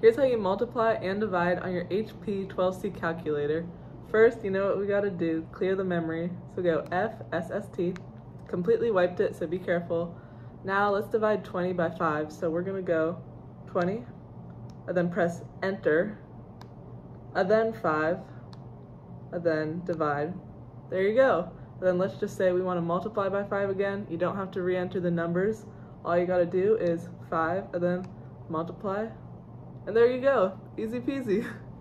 Here's how you multiply and divide on your HP12c calculator. First, you know what we gotta do, clear the memory. So go FSST, completely wiped it, so be careful. Now let's divide 20 by 5. So we're gonna go 20, and then press enter, and then 5, and then divide. There you go. And then let's just say we wanna multiply by 5 again. You don't have to re-enter the numbers. All you gotta do is 5, and then multiply. And there you go, easy peasy.